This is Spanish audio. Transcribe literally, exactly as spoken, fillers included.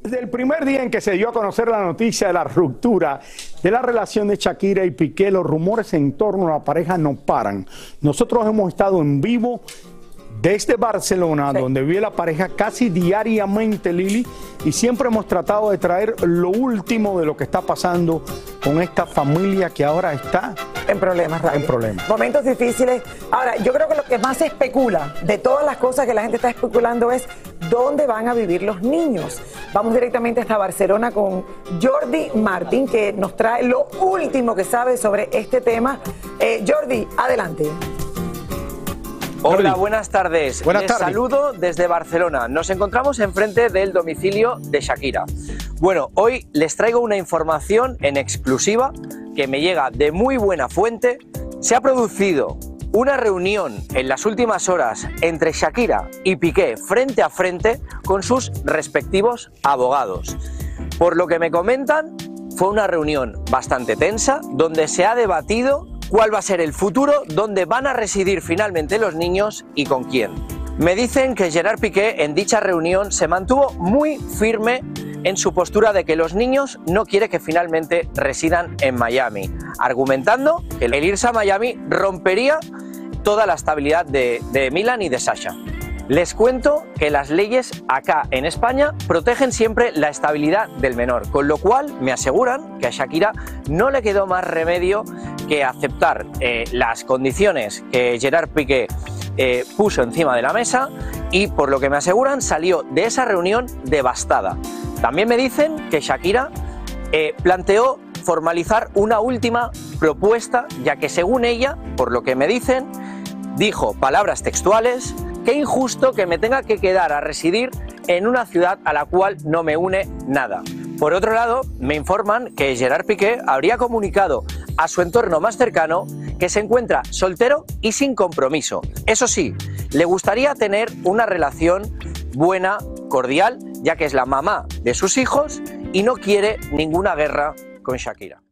Desde el primer día en que se dio a conocer la noticia de la ruptura de la relación de Shakira y Piqué, los rumores en torno a la pareja no paran. Nosotros hemos estado en vivo desde Barcelona, sí, donde vive la pareja casi diariamente, Lili, y siempre hemos tratado de traer lo último de lo que está pasando con esta familia que ahora está en problemas, Riley. En problemas. Momentos difíciles. Ahora, yo creo que lo que más se especula de todas las cosas que la gente está especulando es dónde van a vivir los niños. Vamos directamente hasta Barcelona con Jordi Martín, que nos trae lo último que sabe sobre este tema. Eh, Jordi, adelante. Hola, buenas tardes. Buenas Les tardes. saludo desde Barcelona. Nos encontramos enfrente del domicilio de Shakira. Bueno, hoy les traigo una información en exclusiva que me llega de muy buena fuente. Se ha producido una reunión en las últimas horas entre Shakira y Piqué frente a frente con sus respectivos abogados. Por lo que me comentan, fue una reunión bastante tensa donde se ha debatido cuál va a ser el futuro, dónde van a residir finalmente los niños y con quién. Me dicen que Gerard Piqué en dicha reunión se mantuvo muy firme en su postura de que los niños no quiere que finalmente residan en Miami, argumentando que el irse a Miami rompería toda la estabilidad de, de Milan y de Sasha. Les cuento que las leyes acá en España protegen siempre la estabilidad del menor, con lo cual me aseguran que a Shakira no le quedó más remedio que aceptar eh, las condiciones que Gerard Piqué eh, puso encima de la mesa y, por lo que me aseguran, salió de esa reunión devastada. También me dicen que Shakira eh, planteó formalizar una última propuesta, ya que según ella, por lo que me dicen, dijo palabras textuales: qué injusto que me tenga que quedar a residir en una ciudad a la cual no me une nada. Por otro lado, me informan que Gerard Piqué habría comunicado a su entorno más cercano que se encuentra soltero y sin compromiso. Eso sí, le gustaría tener una relación buena, cordial, ya que es la mamá de sus hijos y no quiere ninguna guerra con Shakira.